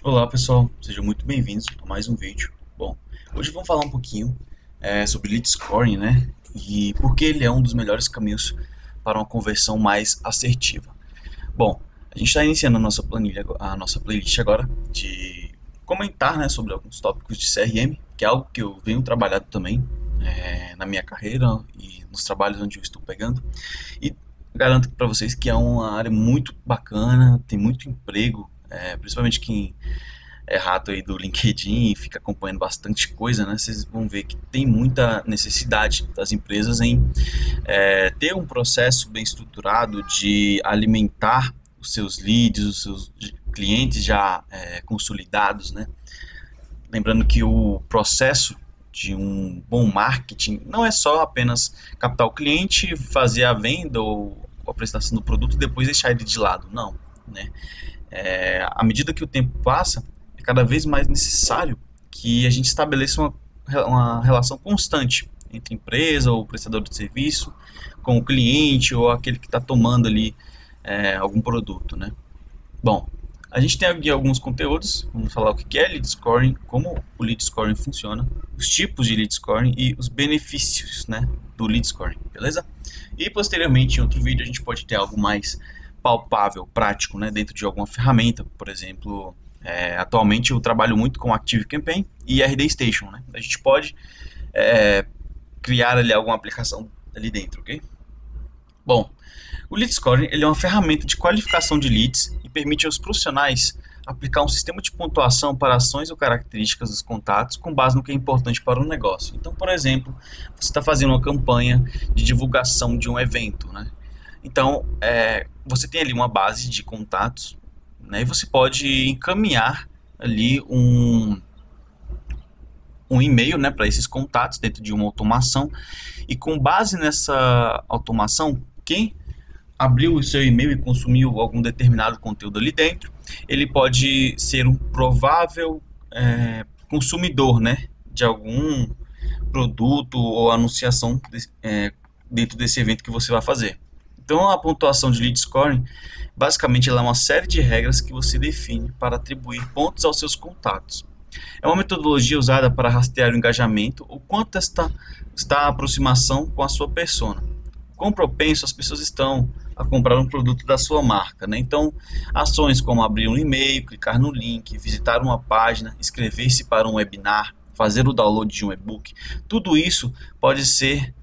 Olá pessoal, sejam muito bem-vindos a mais um vídeo. Bom, hoje vamos falar um pouquinho sobre lead scoring, né? E por que ele é um dos melhores caminhos para uma conversão mais assertiva. Bom, a gente está iniciando a nossa planilha, a nossa playlist agora de comentar, né, sobre alguns tópicos de CRM, que é algo que eu venho trabalhando também na minha carreira e nos trabalhos onde eu estou pegando. E garanto para vocês que é uma área muito bacana, tem muito emprego, principalmente quem é rato aí do LinkedIn e fica acompanhando bastante coisa, né? Vocês vão ver que tem muita necessidade das empresas em ter um processo bem estruturado de alimentar os seus leads, os seus clientes já consolidados, né? Lembrando que o processo de um bom marketing não é só apenas captar o cliente, fazer a venda ou a apresentação do produto e depois deixar ele de lado, não, né? À medida que o tempo passa, é cada vez mais necessário que a gente estabeleça uma relação constante entre empresa ou prestador de serviço com o cliente ou aquele que está tomando ali algum produto, né? Bom, a gente tem aqui alguns conteúdos, vamos falar o que é lead scoring, como o lead scoring funciona, os tipos de lead scoring e os benefícios, né, do lead scoring, beleza? E posteriormente, em outro vídeo, a gente pode ter algo mais palpável, prático, né, dentro de alguma ferramenta, por exemplo, atualmente eu trabalho muito com ActiveCampaign e RD Station, né? A gente pode é, criar ali alguma aplicação ali dentro, ok? Bom, o Lead Scoring ele é uma ferramenta de qualificação de leads e permite aos profissionais aplicar um sistema de pontuação para ações ou características dos contatos com base no que é importante para o negócio. Então, por exemplo, você está fazendo uma campanha de divulgação de um evento, né? Então, você tem ali uma base de contatos, né? E você pode encaminhar ali um e-mail, né, para esses contatos dentro de uma automação e com base nessa automação, quem abriu o seu e-mail e consumiu algum determinado conteúdo ali dentro, ele pode ser um provável consumidor, né, de algum produto ou anunciação dentro desse evento que você vai fazer. Então, a pontuação de lead scoring, basicamente, ela é uma série de regras que você define para atribuir pontos aos seus contatos. É uma metodologia usada para rastrear o engajamento, o quanto está a aproximação com a sua persona. Quão propenso as pessoas estão a comprar um produto da sua marca, né? Então, ações como abrir um e-mail, clicar no link, visitar uma página, inscrever-se para um webinar, fazer o download de um e-book, tudo isso pode ser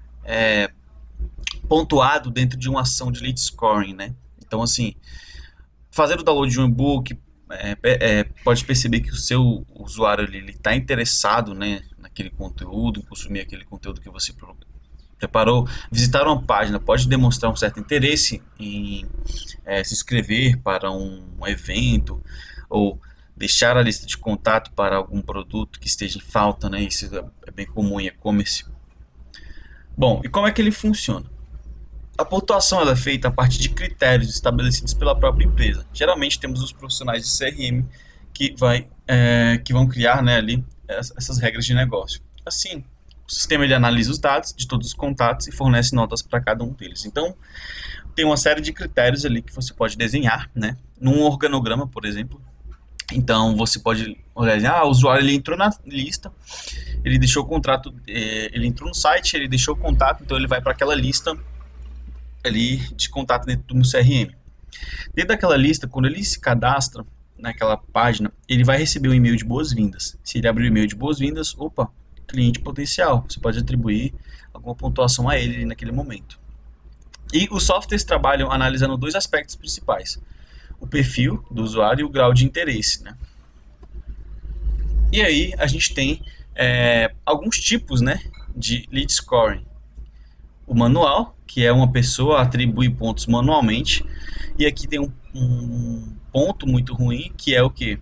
pontuado dentro de uma ação de lead scoring, né? Então, assim, fazer o download de um e-book, pode perceber que o seu usuário está interessado, né, naquele conteúdo, em consumir aquele conteúdo que você preparou. Visitar uma página pode demonstrar um certo interesse em se inscrever para um evento ou deixar a lista de contato para algum produto que esteja em falta, né? Isso é bem comum em e-commerce. Bom, e como é que ele funciona? A pontuação ela é feita a partir de critérios estabelecidos pela própria empresa. Geralmente temos os profissionais de CRM que vão criar, né, ali essas regras de negócio. Assim, o sistema ele analisa os dados de todos os contatos e fornece notas para cada um deles. Então, tem uma série de critérios ali que você pode desenhar, né, num organograma, por exemplo. Então, você pode olhar, o usuário ele entrou na lista, ele deixou o contrato, ele entrou no site, ele deixou o contato, então ele vai para aquela lista ali de contato dentro do meu CRM. Dentro daquela lista, quando ele se cadastra naquela página, ele vai receber um e-mail de boas-vindas. Se ele abrir o e-mail de boas-vindas, opa, cliente potencial, você pode atribuir alguma pontuação a ele naquele momento. E os softwares trabalham analisando dois aspectos principais: o perfil do usuário e o grau de interesse, né? E aí a gente tem alguns tipos, né, de lead scoring. O manual, que é uma pessoa atribui pontos manualmente, e aqui tem um ponto muito ruim, que é o que?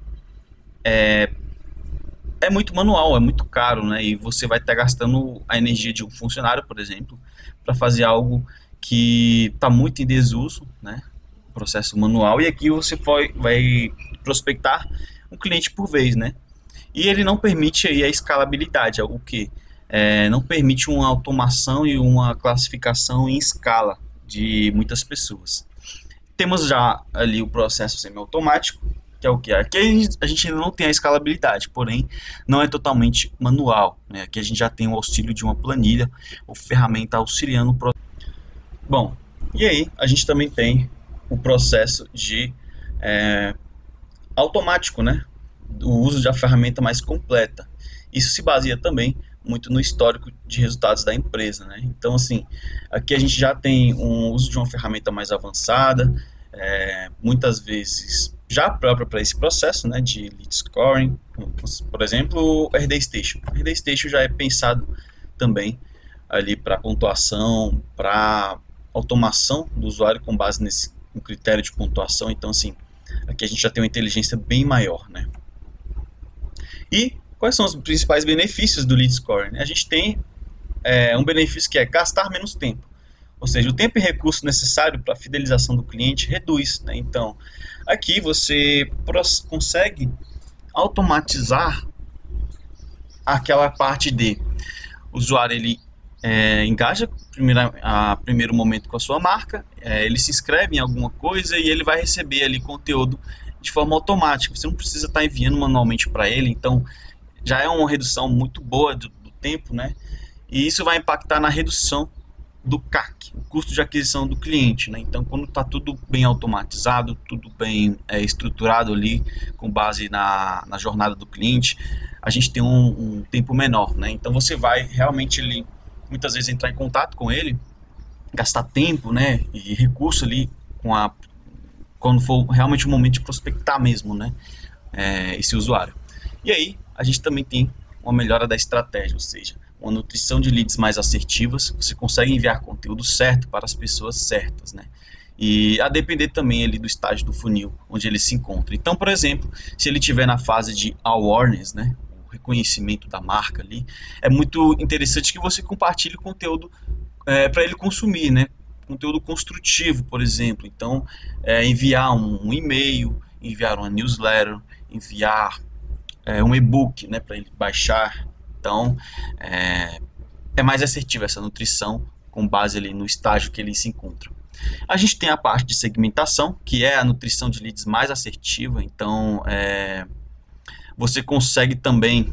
É muito manual, é muito caro, né? E você vai estar gastando a energia de um funcionário, por exemplo, para fazer algo que está muito em desuso, né? Processo manual, e aqui você vai prospectar um cliente por vez, né? E ele não permite aí a escalabilidade, o que não permite uma automação e uma classificação em escala de muitas pessoas. Temos já ali o processo semiautomático, que é o que? Aqui a gente ainda não tem a escalabilidade, porém não é totalmente manual, né? Aqui a gente já tem o auxílio de uma planilha ou ferramenta auxiliando o processo. Bom, e aí a gente também tem o processo de é, automático, né? O uso da ferramenta mais completa. Isso se baseia também muito no histórico de resultados da empresa, né? Então, assim, aqui a gente já tem um uso de uma ferramenta mais avançada, muitas vezes já própria para esse processo, né, de lead scoring, por exemplo, o RD Station. O RD Station já é pensado também ali para pontuação, para automação do usuário com base nesse um critério de pontuação. Então, assim, aqui a gente já tem uma inteligência bem maior, né? E quais são os principais benefícios do lead scoring? A gente tem um benefício que é gastar menos tempo. Ou seja, o tempo e recurso necessário para a fidelização do cliente reduz, né? Então, aqui você consegue automatizar aquela parte de o usuário ele engaja a primeiro momento com a sua marca, ele se inscreve em alguma coisa e ele vai receber ali conteúdo de forma automática. Você não precisa estar enviando manualmente para ele, então já é uma redução muito boa do tempo, né? E isso vai impactar na redução do CAC, o custo de aquisição do cliente, né? Então, quando está tudo bem automatizado, tudo bem estruturado ali, com base na jornada do cliente, a gente tem um tempo menor, né? Então, você vai realmente ali, muitas vezes, entrar em contato com ele, gastar tempo, né? E recurso ali quando for realmente o momento de prospectar mesmo, né? Esse usuário. E aí, a gente também tem uma melhora da estratégia, ou seja, uma nutrição de leads mais assertivas, você consegue enviar conteúdo certo para as pessoas certas, né? E a depender também ali do estágio do funil, onde ele se encontra. Então, por exemplo, se ele estiver na fase de awareness, né, o reconhecimento da marca ali, é muito interessante que você compartilhe conteúdo para ele consumir, né? Conteúdo construtivo, por exemplo. Então, enviar um e-mail, enviar uma newsletter, enviar um e-book, né, para ele baixar. Então, é mais assertiva essa nutrição com base ali no estágio que ele se encontra. A gente tem a parte de segmentação, que é a nutrição de leads mais assertiva. Então, você consegue também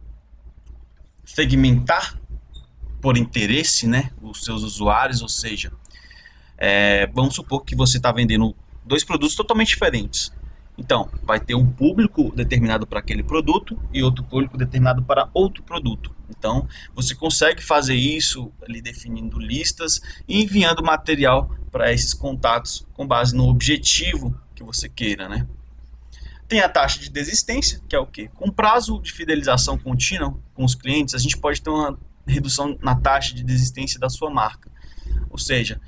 segmentar por interesse, né, os seus usuários, ou seja, vamos supor que você está vendendo dois produtos totalmente diferentes. Então, vai ter um público determinado para aquele produto e outro público determinado para outro produto. Então, você consegue fazer isso ali definindo listas e enviando material para esses contatos com base no objetivo que você queira, né? Tem a taxa de desistência, que é o quê? Com prazo de fidelização contínua com os clientes, a gente pode ter uma redução na taxa de desistência da sua marca. Ou seja,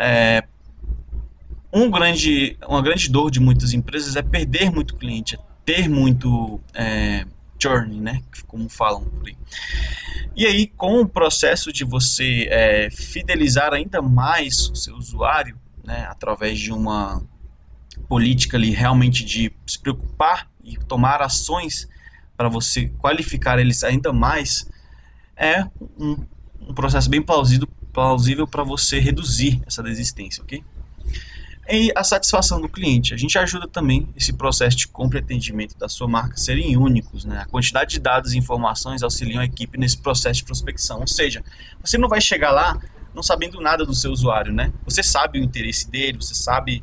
uma grande dor de muitas empresas é perder muito cliente, é ter muito churn, né? Como falam por aí. E aí, com o processo de você fidelizar ainda mais o seu usuário, né, através de uma política ali realmente de se preocupar e tomar ações para você qualificar eles ainda mais, é um processo bem plausível para você reduzir essa desistência, ok? E a satisfação do cliente. A gente ajuda também esse processo de compra e atendimento da sua marca serem únicos, né? A quantidade de dados e informações auxiliam a equipe nesse processo de prospecção. Ou seja, você não vai chegar lá não sabendo nada do seu usuário, né? Você sabe o interesse dele, você sabe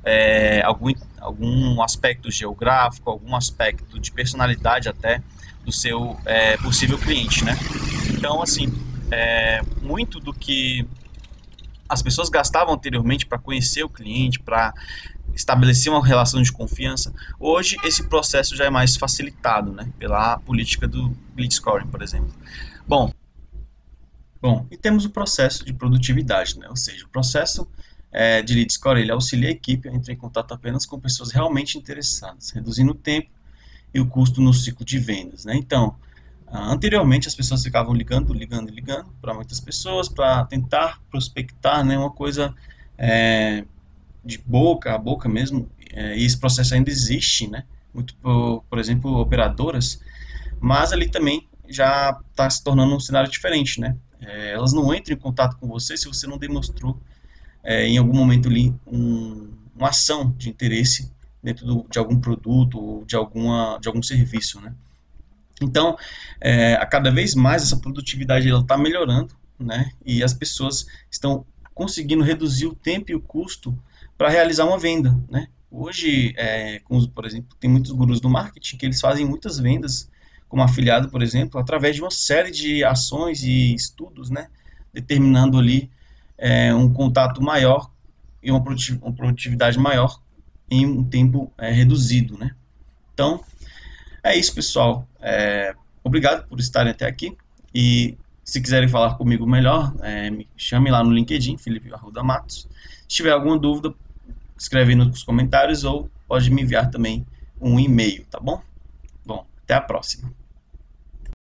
algum aspecto geográfico, algum aspecto de personalidade até do seu possível cliente, né? Então, assim, muito do que as pessoas gastavam anteriormente para conhecer o cliente, para estabelecer uma relação de confiança, hoje esse processo já é mais facilitado, né, pela política do lead scoring, por exemplo. Bom, e temos o processo de produtividade, né, ou seja, o processo de lead scoring ele auxilia a equipe a entrar em contato apenas com pessoas realmente interessadas, reduzindo o tempo e o custo no ciclo de vendas, né? Então, anteriormente as pessoas ficavam ligando para muitas pessoas para tentar prospectar, né, uma coisa de boca a boca mesmo, e esse processo ainda existe, né, muito por exemplo, operadoras, mas ali também já está se tornando um cenário diferente, né? Elas não entram em contato com você se você não demonstrou em algum momento ali uma ação de interesse dentro de algum produto ou de algum serviço, né? Então, a cada vez mais essa produtividade está melhorando, né? E as pessoas estão conseguindo reduzir o tempo e o custo para realizar uma venda, né? Hoje, por exemplo, tem muitos gurus do marketing que eles fazem muitas vendas, como afiliado, por exemplo, através de uma série de ações e estudos, né? Determinando ali um contato maior e uma produtividade maior em um tempo reduzido, né? Então, é isso, pessoal. Obrigado por estarem até aqui. E se quiserem falar comigo melhor, me chame lá no LinkedIn, Felipe Arruda Matos. Se tiver alguma dúvida, escreve aí nos comentários ou pode me enviar também um e-mail, tá bom? Bom, até a próxima.